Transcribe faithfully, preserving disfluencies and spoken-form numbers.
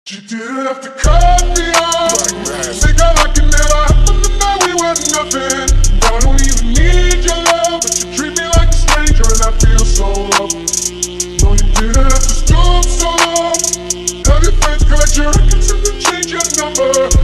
You didn't have to cut me off. Think I like it never happened, and now we were nothing. Now I don't even need your love, but you treat me like a stranger, and I feel so loved. No, you didn't have to stoop so low. Have your friends collect your records and then change your number.